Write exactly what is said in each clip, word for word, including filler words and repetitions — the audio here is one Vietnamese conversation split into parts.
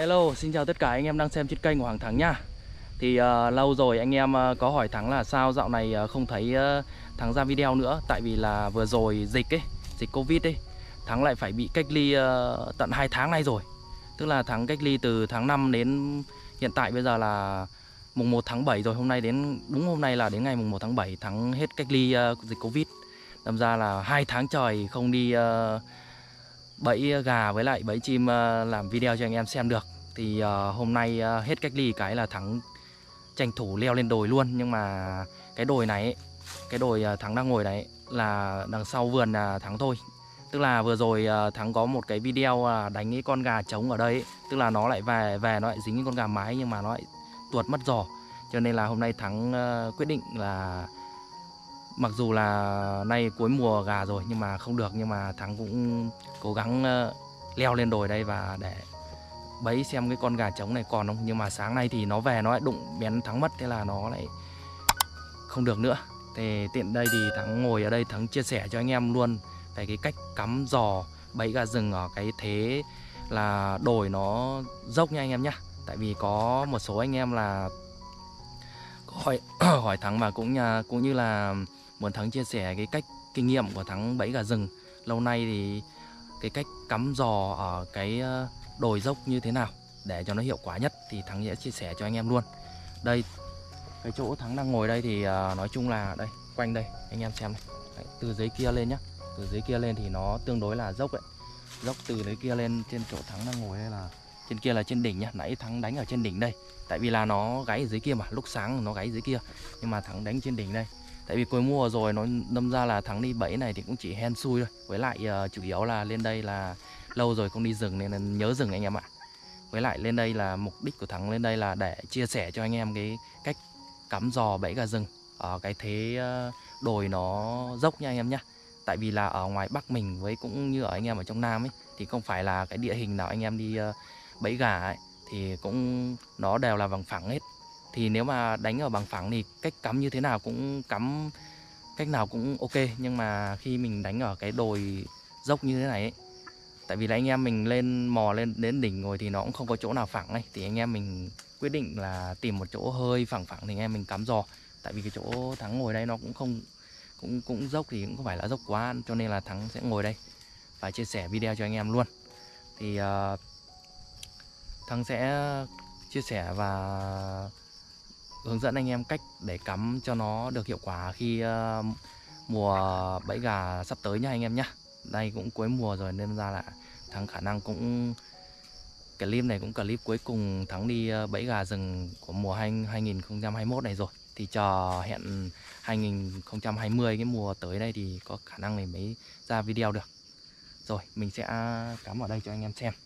Hello, xin chào tất cả anh em đang xem trên kênh của Hoàng Thắng nha. Thì uh, lâu rồi anh em uh, có hỏi Thắng là sao dạo này uh, không thấy uh, Thắng ra video nữa. Tại vì là vừa rồi dịch ấy, dịch Covid ấy, Thắng lại phải bị cách ly uh, tận hai tháng nay rồi. Tức là Thắng cách ly từ tháng năm đến hiện tại bây giờ là mùng một tháng bảy rồi. Hôm nay đến, đúng hôm nay là đến ngày mùng một tháng bảy Thắng hết cách ly uh, dịch Covid. Đâm ra là hai tháng trời không đi uh, bẫy gà với lại bẫy chim uh, làm video cho anh em xem được. Thì uh, hôm nay uh, hết cách ly cái là Thắng tranh thủ leo lên đồi luôn. Nhưng mà cái đồi này ấy, cái đồi uh, Thắng đang ngồi đấy là đằng sau vườn là Thắng thôi. Tức là vừa rồi uh, Thắng có một cái video uh, đánh cái con gà trống ở đây ấy. Tức là nó lại về về nó lại dính cái con gà mái nhưng mà nó lại tuột mất giò. Cho nên là hôm nay Thắng uh, quyết định là mặc dù là nay cuối mùa gà rồi nhưng mà không được, nhưng mà Thắng cũng cố gắng uh, leo lên đồi đây và để bẫy xem cái con gà trống này còn không. Nhưng mà sáng nay thì nó về nó lại đụng bén Thắng mất, thế là nó lại không được nữa. Thì tiện đây thì Thắng ngồi ở đây Thắng chia sẻ cho anh em luôn về cái cách cắm giò bẫy gà rừng ở cái thế là đồi nó dốc nha anh em nhé. Tại vì có một số anh em là hỏi hỏi Thắng và cũng cũng như là muốn Thắng chia sẻ cái cách kinh nghiệm của Thắng bẫy gà rừng lâu nay, thì cái cách cắm giò ở cái đồi dốc như thế nào để cho nó hiệu quả nhất thì Thắng sẽ chia sẻ cho anh em luôn. Đây, cái chỗ Thắng đang ngồi đây thì uh, nói chung là đây, quanh đây anh em xem này. Đấy, từ dưới kia lên nhá, từ dưới kia lên thì nó tương đối là dốc đấy. Dốc từ dưới kia lên trên chỗ Thắng đang ngồi đây là trên kia là trên đỉnh nhá. Nãy Thắng đánh ở trên đỉnh đây. Tại vì là nó gáy ở dưới kia mà, lúc sáng nó gáy dưới kia. Nhưng mà Thắng đánh trên đỉnh đây. Tại vì cuối mùa rồi nó đâm ra là Thắng đi bẫy này thì cũng chỉ hên xui thôi. Với lại uh, chủ yếu là lên đây là lâu rồi không đi rừng nên là nhớ rừng anh em ạ. Với lại lên đây là mục đích của Thắng lên đây là để chia sẻ cho anh em cái cách cắm giò bẫy gà rừng ở cái thế đồi nó dốc nha anh em nhé. Tại vì là ở ngoài Bắc mình với cũng như ở anh em ở trong Nam ấy thì không phải là cái địa hình nào anh em đi bẫy gà ấy thì cũng nó đều là bằng phẳng hết. Thì nếu mà đánh ở bằng phẳng thì cách cắm như thế nào cũng cắm cách nào cũng ok. Nhưng mà khi mình đánh ở cái đồi dốc như thế này ấy, tại vì là anh em mình lên mò lên đến đỉnh rồi thì nó cũng không có chỗ nào phẳng ấy, thì anh em mình quyết định là tìm một chỗ hơi phẳng phẳng thì anh em mình cắm giò. Tại vì cái chỗ Thắng ngồi đây nó cũng không cũng cũng dốc thì cũng không phải là dốc quá, cho nên là Thắng sẽ ngồi đây và chia sẻ video cho anh em luôn. Thì uh, Thắng sẽ chia sẻ và hướng dẫn anh em cách để cắm cho nó được hiệu quả khi uh, mùa bẫy gà sắp tới nha anh em nhé. Đây cũng cuối mùa rồi nên ra là Thắng khả năng cũng clip này cũng clip cuối cùng Thắng đi bẫy gà rừng của mùa hai nghìn không trăm hai mươi mốt này rồi. Thì chờ hẹn hai nghìn không trăm hai mươi cái mùa tới đây thì có khả năng này mới ra video được. Rồi mình sẽ cắm ở đây cho anh em xem.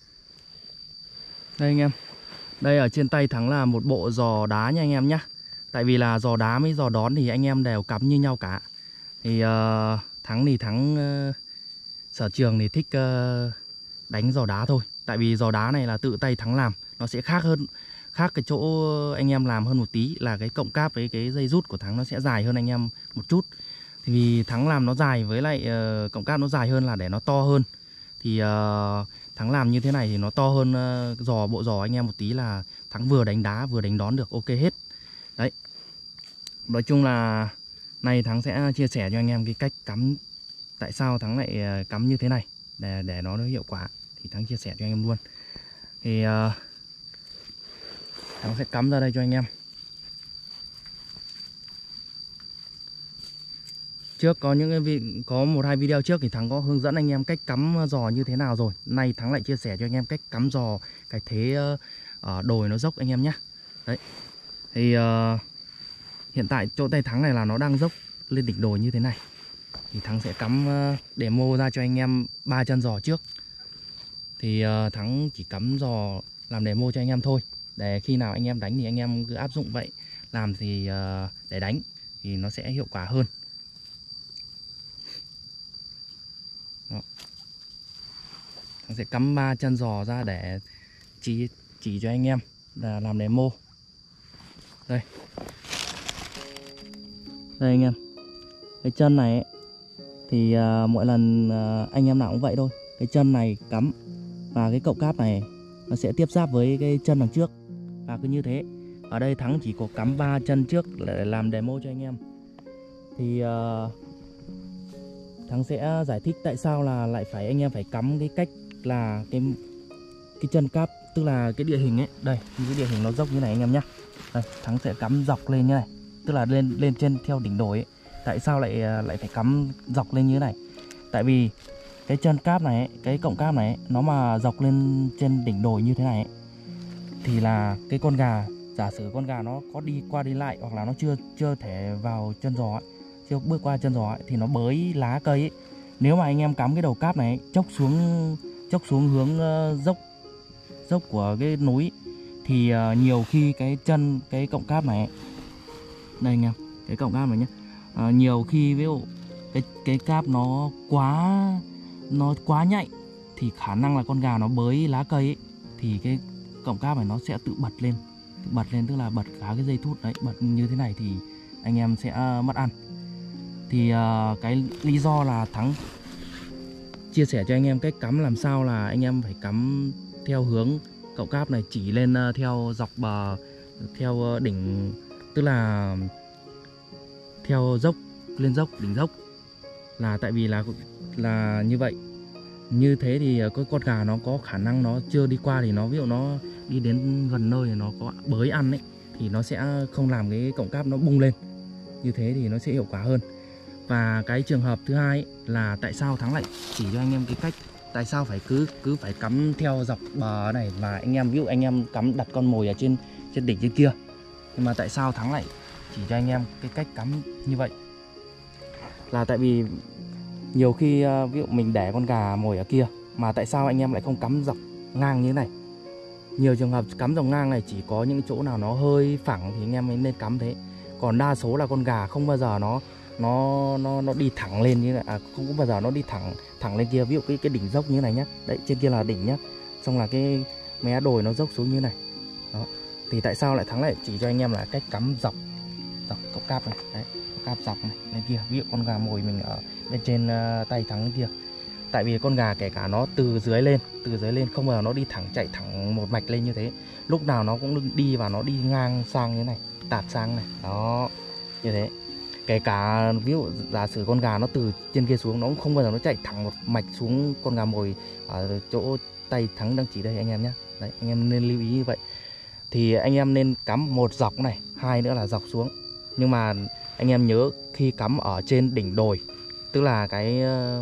Đây anh em, đây ở trên tay Thắng là một bộ giò đá nha anh em nhé. Tại vì là giò đá với giò đón thì anh em đều cắm như nhau cả. Thì uh, Thắng thì Thắng uh, sở trường thì thích uh, đánh giò đá thôi. Tại vì giò đá này là tự tay Thắng làm, nó sẽ khác hơn, khác cái chỗ anh em làm hơn một tí là cái cộng cáp với cái dây rút của Thắng nó sẽ dài hơn anh em một chút. Thì vì Thắng làm nó dài với lại uh, cộng cáp nó dài hơn là để nó to hơn. Thì uh, Thắng làm như thế này thì nó to hơn uh, giò bộ giò anh em một tí là Thắng vừa đánh đá vừa đánh đón được ok hết. Đấy. Nói chung là nay Thắng sẽ chia sẻ cho anh em cái cách cắm, tại sao Thắng lại cắm như thế này để để nó hiệu quả thì Thắng chia sẻ cho anh em luôn. Thì uh, Thắng sẽ cắm ra đây cho anh em. Trước có những cái vị có một hai video trước thì Thắng có hướng dẫn anh em cách cắm giò như thế nào rồi. Nay Thắng lại chia sẻ cho anh em cách cắm giò cái thế uh, ở đồi nó dốc anh em nhé. Đấy. Thì uh, hiện tại chỗ tay Thắng này là nó đang dốc lên đỉnh đồi như thế này. Thì Thắng sẽ cắm uh, demo ra cho anh em ba chân giò trước. Thì uh, Thắng chỉ cắm giò làm demo cho anh em thôi. Để khi nào anh em đánh thì anh em cứ áp dụng vậy. Làm thì uh, để đánh thì nó sẽ hiệu quả hơn. Đó. Thắng sẽ cắm ba chân giò ra để chỉ, chỉ cho anh em là làm demo. Đây. Đây anh em. Cái chân này ấy, thì uh, mỗi lần uh, anh em nào cũng vậy thôi. Cái chân này cắm và cái cộng cáp này nó sẽ tiếp giáp với cái chân đằng trước. Và cứ như thế. Ở đây Thắng chỉ có cắm ba chân trước để làm demo cho anh em. Thì uh, Thắng sẽ giải thích tại sao là lại phải anh em phải cắm cái cách là cái cái chân cáp, tức là cái địa hình ấy. Đây, cái địa hình nó dốc như này anh em nhá. Đây, Thắng sẽ cắm dọc lên như này, tức là lên lên trên theo đỉnh đồi ấy. Tại sao lại lại phải cắm dọc lên như thế này? Tại vì cái chân cáp này ấy, cái cọng cáp này ấy, nó mà dọc lên trên đỉnh đồi như thế này ấy, thì là cái con gà, giả sử con gà nó có đi qua đi lại hoặc là nó chưa chưa thể vào chân giò ấy, chưa bước qua chân giò ấy, thì nó bới lá cây ấy. Nếu mà anh em cắm cái đầu cáp này ấy, chốc xuống chốc xuống hướng uh, dốc dốc của cái núi thì uh, nhiều khi cái chân cái cọng cáp này ấy, đây anh em, cái cọng cáp này nhé, uh, nhiều khi ví dụ cái cái cáp nó quá nó quá nhạy thì khả năng là con gà nó bới lá cây ấy, thì cái cọng cáp này nó sẽ tự bật lên, tự bật lên tức là bật cả cái dây thút đấy, bật như thế này thì anh em sẽ uh, mất ăn. Thì uh, cái lý do là Thắng chia sẻ cho anh em cách cắm làm sao là anh em phải cắm theo hướng cọng cáp này chỉ lên uh, theo dọc bờ, theo uh, đỉnh, tức là theo dốc, lên dốc, đỉnh dốc, là tại vì là là như vậy. Như thế thì cái con gà nó có khả năng nó chưa đi qua thì nó ví dụ nó đi đến gần nơi thì nó có bới ăn ấy, thì nó sẽ không làm cái cọng cáp nó bung lên. Như thế thì nó sẽ hiệu quả hơn. Và cái trường hợp thứ hai ấy, là tại sao Thắng lại chỉ cho anh em cái cách tại sao phải cứ cứ phải cắm theo dọc bờ này, và anh em ví dụ anh em cắm đặt con mồi ở trên trên đỉnh trên kia, nhưng mà tại sao Thắng lại chỉ cho anh em cái cách cắm như vậy là tại vì nhiều khi ví dụ mình để con gà mồi ở kia mà tại sao anh em lại không cắm dọc ngang như thế này. Nhiều trường hợp cắm dọc ngang này chỉ có những chỗ nào nó hơi phẳng thì anh em mới nên cắm thế. Còn đa số là con gà không bao giờ nó nó nó nó đi thẳng lên như này, à, không có bao giờ nó đi thẳng thẳng lên kia. Ví dụ cái cái đỉnh dốc như thế này nhá, đấy trên kia là đỉnh nhá, xong là cái mé đồi nó dốc xuống như thế này đó. Thì tại sao lại Thắng lại chỉ cho anh em là cách cắm dọc dọc cọc cáp này, đấy, cọc cáp dọc này lên kia. Ví dụ con gà mồi mình ở bên trên uh, tay Thắng kia, tại vì con gà kể cả nó từ dưới lên từ dưới lên không bao giờ nó đi thẳng chạy thẳng một mạch lên như thế, lúc nào nó cũng đi và nó đi ngang sang như thế này, tạt sang này đó, như thế. Kể cả ví dụ giả sử con gà nó từ trên kia xuống, nó cũng không bao giờ nó chạy thẳng một mạch xuống con gà mồi ở chỗ tay Thắng đang chỉ đây anh em nhé. Đấy, anh em nên lưu ý như vậy. Thì anh em nên cắm một dọc này, hai nữa là dọc xuống. Nhưng mà anh em nhớ khi cắm ở trên đỉnh đồi, tức là cái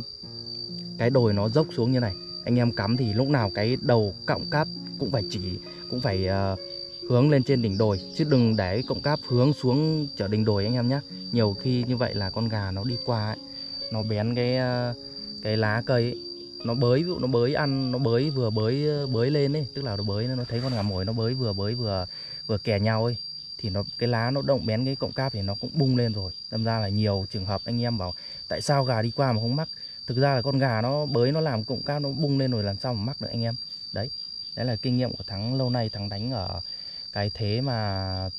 cái đồi nó dốc xuống như này, anh em cắm thì lúc nào cái đầu cọng cáp cũng phải chỉ cũng phải uh, hướng lên trên đỉnh đồi, chứ đừng để cái cọng cáp hướng xuống trở đỉnh đồi anh em nhé. Nhiều khi như vậy là con gà nó đi qua ấy, nó bén cái cái lá cây ấy, nó bới, ví dụ nó bới ăn, nó bới vừa bới bới lên ấy, tức là nó bới, nó thấy con gà mồi nó bới vừa bới vừa vừa kè nhau ấy, thì nó cái lá nó động bén cái cọng cáp thì nó cũng bung lên rồi. Đâm ra là nhiều trường hợp anh em bảo tại sao gà đi qua mà không mắc, thực ra là con gà nó bới nó làm cọng cáp nó bung lên rồi, làm sao mà mắc được anh em. Đấy, đấy là kinh nghiệm của Thắng lâu nay Thắng đánh ở cái thế mà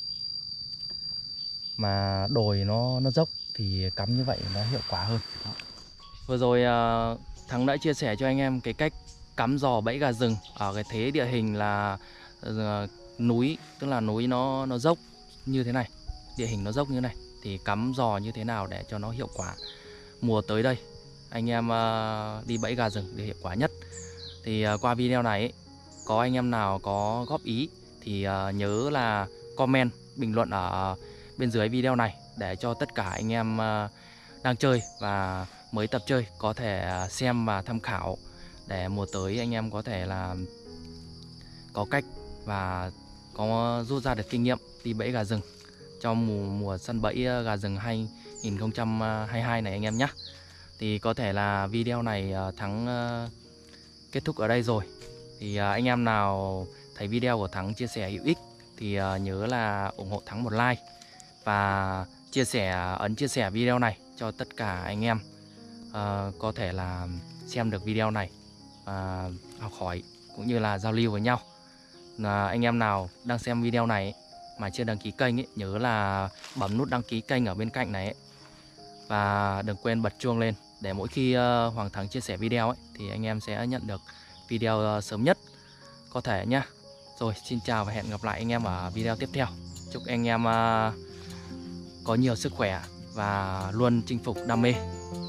mà đồi nó nó dốc thì cắm như vậy nó hiệu quả hơn. Đó. Vừa rồi uh, Thắng đã chia sẻ cho anh em cái cách cắm giò bẫy gà rừng ở cái thế địa hình là uh, núi, tức là núi nó nó dốc như thế này, địa hình nó dốc như thế này thì cắm giò như thế nào để cho nó hiệu quả. Mùa tới đây anh em uh, đi bẫy gà rừng để hiệu quả nhất. Thì uh, qua video này ấy, có anh em nào có góp ý thì uh, nhớ là comment bình luận ở bên dưới video này để cho tất cả anh em uh, đang chơi và mới tập chơi có thể xem và tham khảo, để mùa tới anh em có thể là có cách và có rút ra được kinh nghiệm đi bẫy gà rừng cho mùa mùa săn bẫy gà rừng hai không hai hai này anh em nhé. Thì có thể là video này Thắng uh, kết thúc ở đây rồi. Thì uh, anh em nào thấy video của Thắng chia sẻ hữu ích thì uh, nhớ là ủng hộ Thắng một like và chia sẻ ấn chia sẻ video này cho tất cả anh em uh, có thể là xem được video này và uh, học hỏi cũng như là giao lưu với nhau. Uh, anh em nào đang xem video này ấy, mà chưa đăng ký kênh ấy, nhớ là bấm nút đăng ký kênh ở bên cạnh này ấy. Và đừng quên bật chuông lên để mỗi khi uh, Hoàng Thắng chia sẻ video ấy, thì anh em sẽ nhận được video uh, sớm nhất. có thể nhá. Rồi, xin chào và hẹn gặp lại anh em ở video tiếp theo. Chúc anh em uh, có nhiều sức khỏe và luôn chinh phục đam mê.